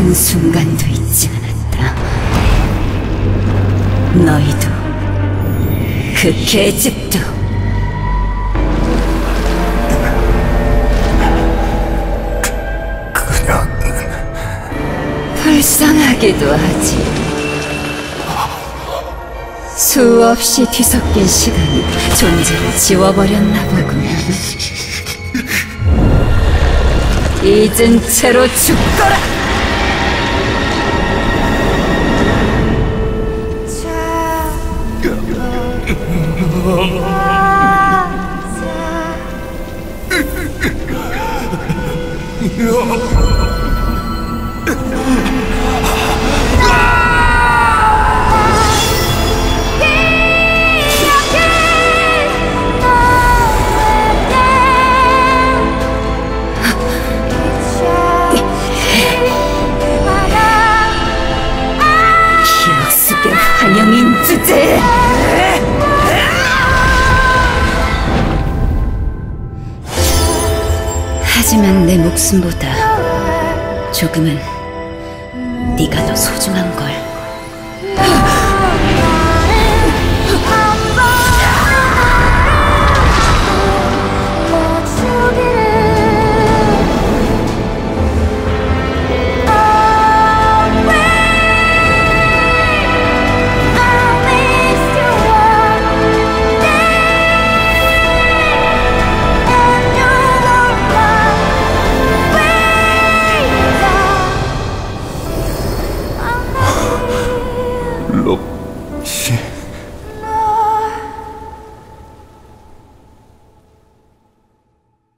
한순간도 잊지 않았다. 너희도 그 계집도. 그냥 불쌍하기도 하지. 수없이 뒤섞인 시간이 존재를 지워버렸나 보군. 잊은 채로 죽거라! 기억 속의 환영인 주제! 하지만 내 목숨보다 조금은 네가 더 소중한 걸.